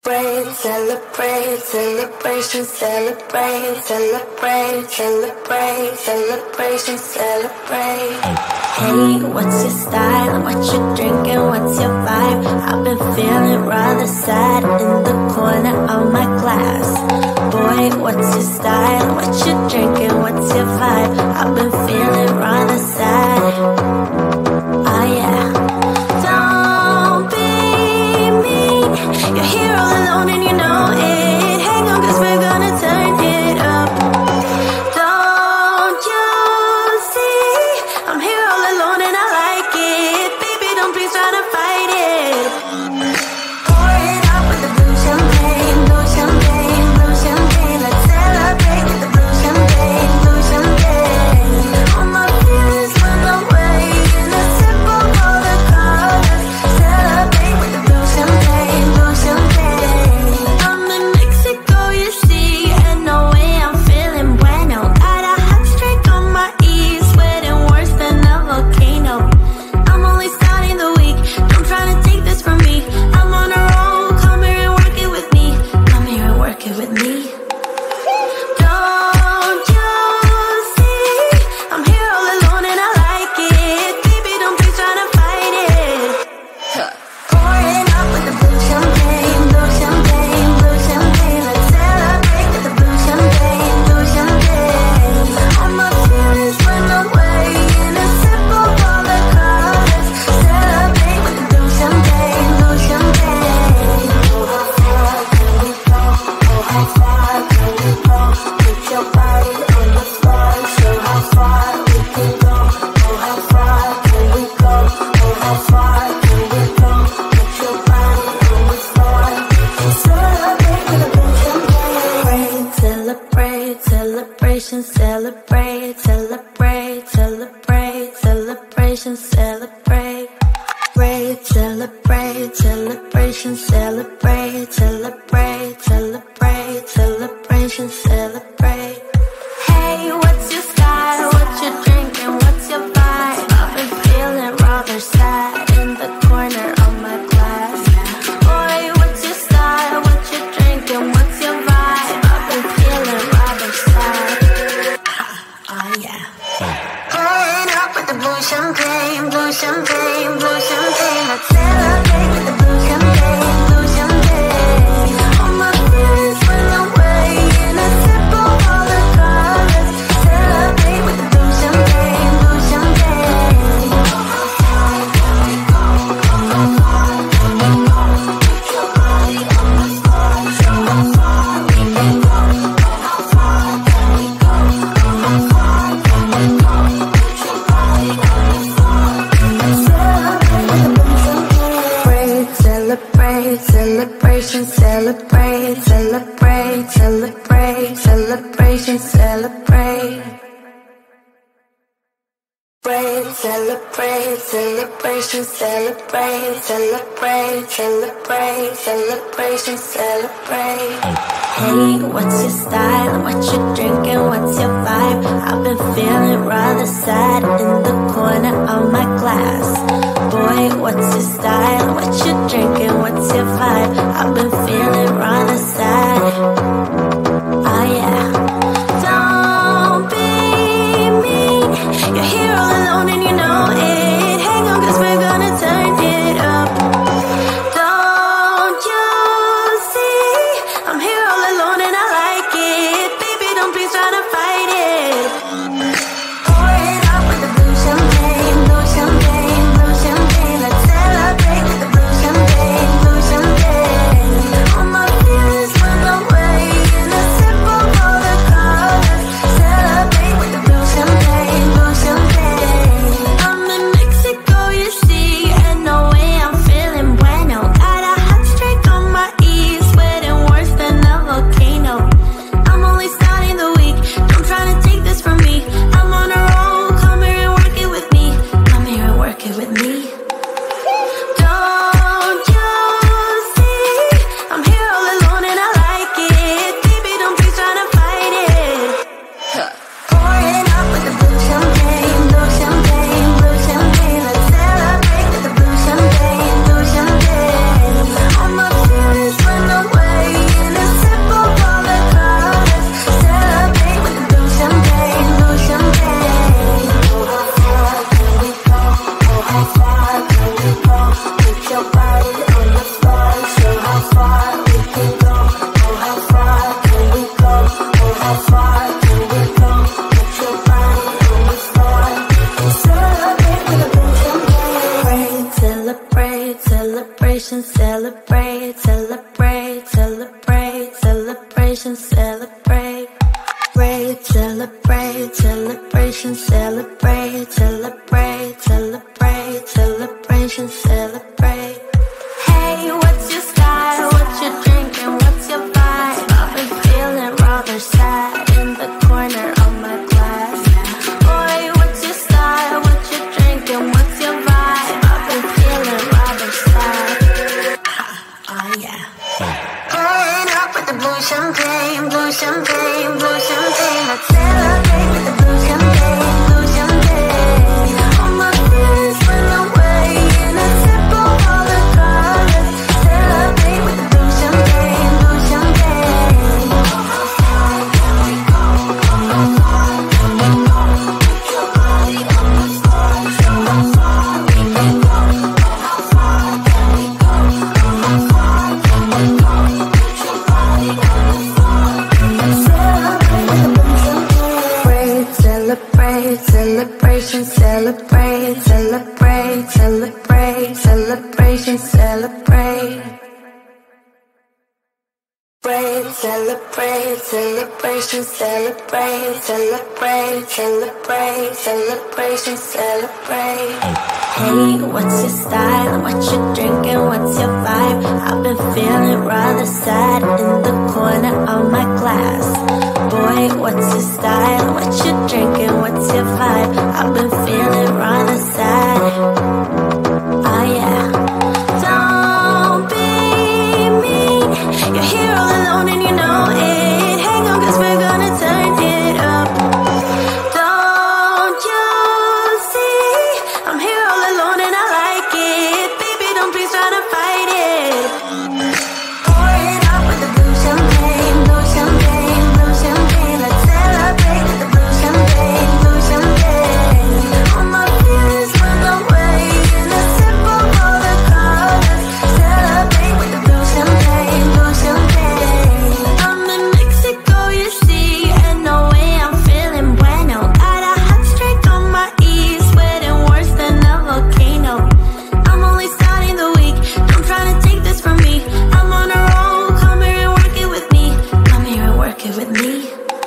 Celebrate, celebration, celebrate, celebrate, celebrate, celebration, celebrate. Hey, what's your style? What you drinking? What's your vibe? I've been feeling rather sad in the corner of my class. Boy, what's your style? What you drinking? What's your vibe? I've been feeling rather sad. Oh yeah. Don't be mean. You're here all alone and you know it. Hang on, 'cause we're gonna turn it up. Don't you see? I'm here all alone and I like it. Baby, don't please try to fight it. Pour it up with the blue champagne, blue champagne, blue champagne. Let's celebrate with the blue champagne, blue champagne. All my feelings run away in a sip of all the colors. Celebrate with the blue champagne, blue champagne. I'm in Mexico, you see, and no way I'm feeling bueno. Got a hot streak on my ears, sweating worse than a volcano. I'm only starting the week, don't try to take this from me. I'm on a roll, come here and work it with me. Come here and work it with me. Don't you see? I'm here all alone and I like it. Baby, don't be trying to fight it. Pour it up with the blue champagne, blue champagne, blue champagne. Let's celebrate with the blue champagne, blue champagne. All my feelings run away in a sip of all the colors. Celebrate with the blue champagne, blue champagne. Oh, how far can we go? Oh, how far can we go? Put your body on the floor, show how far we can go. Oh, how far can we go? Oh, how far can we go? Put your body on the floor and celebrate with a blue champagne. Celebrate, celebration, celebrate, celebrate, celebrate, celebration, celebrate. Celebrate, celebration, celebrate, celebrate, celebrate, celebration, celebrate. Hey, what's your style? What you drinking? What's your vibe? I've been feeling rather sad in the corner of my class. Boy, what's your style? What you drinking? What's your vibe? I've been feeling rather sad. Oh yeah. Pouring up with the blue champagne, blue champagne, blue champagne. Let's celebrate with the blue champagne, blue champagne. All my feelings run away in a sip of all the colors. Celebrate with the blue champagne, blue champagne. How far can we go? How far can we go? Put your body on the floor, show how far we can go. How far can we go? How far can we go? Put your body on the floor and celebrate with the blue champagne. Celebrate, celebration, celebrate, celebrate, celebrate, celebration, celebrate. Celebrate, celebration, celebrate, celebrate, celebrate, celebration, celebrate. Hey, what's your style? What you drinking? What's your vibe? I've been feeling rather sad in the corner of my class. Boy, what's your style? What you drinking? What's your vibe? I've been feeling rather sad. Oh yeah. Don't be mean. You're here all alone and you know it. Hang on, 'cause we're gonna turn it up. Don't you see? I'm here all alone and I like it. Baby, don't please try to fight it. Pour it up with the blue champagne, blue champagne, blue champagne. Let's celebrate with the blue champagne, blue champagne. can go? Oh, how far can we go? Oh, how far can we go? Put your body on the floor and celebrate with a big champagne. Celebrate, celebration, celebrate, celebrate, celebrate, celebration, celebrate. Celebrate, celebration, celebrate, celebrate, celebrate, celebration, celebrate. Hey, what's your style? What you drinking? What's your vibe? I've been feeling rather sad in the corner of my class. Boy, what's your style? What you drinking? What's your vibe? I've been feeling rather sad. Oh yeah. Pouring up with the blue champagne, blue champagne, blue champagne. Let's celebrate with the blue champagne, blue champagne. All my feelings went away in a sip of all the colors. Celebrate with the blue champagne, blue champagne. How far can we go? How far can we go? Put your body on the floor. Show how far we can go. How far can we go? How far can we go? Put your body on the floor. Celebrate with the blue champagne. Celebrate, celebration, celebrate, celebrate, celebrate, celebration, celebrate. Celebrate, celebration, celebrate, celebrate, celebrate, celebration, celebrate. Hey, what's your style? What you drinking? What's your vibe? I've been feeling rather sad in the corner of my class. Boy, what's your style? What you drinking? What's your vibe? I've been feeling rather sad. Oh yeah. Don't be mean. You're here all alone and you know it. Hang on, 'cause we're gonna turn it up. Don't you see? I'm here all alone and I like it. Baby, don't please try to fight it. Pour it up with the blue champagne, blue champagne, blue champagne. Let's celebrate with the blue champagne, blue champagne. All my feelings went away in a sip of all the colors. Celebrate with the blue champagne, blue champagne. I'm in Mexico, you see, and no way I'm feeling bueno. Got a hot streak on my ears, sweating worse than a volcano. I'm only starting the week, don't try to take this from me. I'm on a roll, come here and work it with me. Come here and work it with me.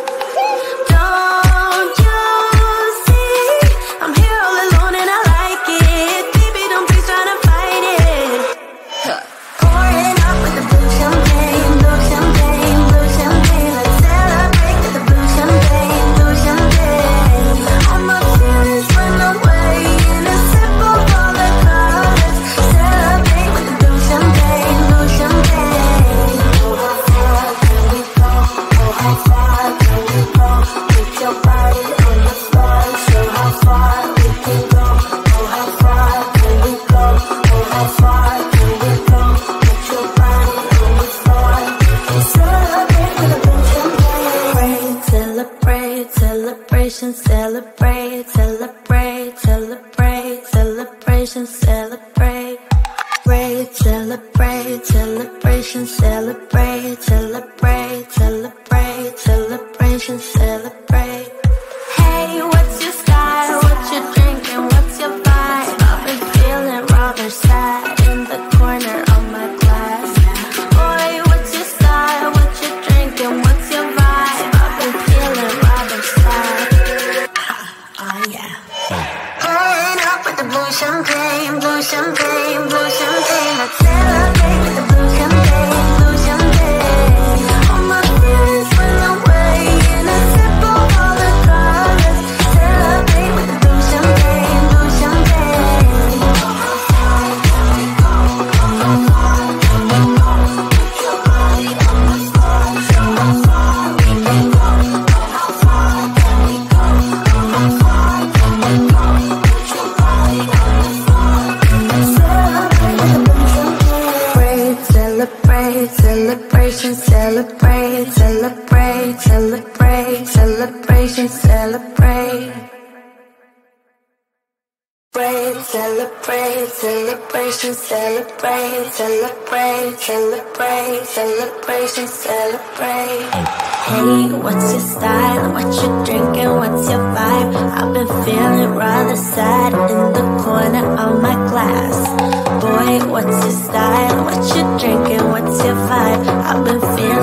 Don't you see? I'm here all alone and I like it. Baby, don't please try to fight it. Pouring up with the blue champagne, blue champagne, blue champagne. Let's celebrate with the blue champagne, blue champagne. All my feelings went away in a sip of all the colors. Celebrate with the blue champagne, blue champagne. Oh, how far can we go? Oh, how far can we go? Put your body on the floor. Show how far we can go. Oh, how far can we go? Oh, how far can we go? Put your body on the floor and celebrate with a blue champagne. Celebrate, celebration, celebrate, celebrate, celebrate, celebration, celebrate. Celebrate, celebration, celebrate, celebrate, celebrate, celebration, celebrate. Hey, what's your style? What you drinking? What's your vibe? I've been feeling rather sad in the corner of my class. Boy, what's your style? What you drinking? What's your vibe? I've been feeling rather sad. Oh yeah. Pouring up with the blue champagne, blue champagne, blue champagne. Let's celebrate with the blue champagne, blue champagne. All my feelings went away in a sip of all the colors. Celebrate with the blue champagne, blue champagne. How far can we go? How far can we go? Put your body on the floor. Show how far we can go. How far can we go? How far can we go? Put your body on the floor. Celebrate with the blue champagne. Celebrate, celebration, celebrate, celebrate, celebrate, celebration, celebrate. celebrate, celebration, celebrate, celebrate, celebrate, celebration, celebrate. Hey, what's your style? What you drinking? What's your vibe? I've been feeling rather sad in the corner of my glass. Boy, what's your style? What you drinking? What's your vibe? I've been feeling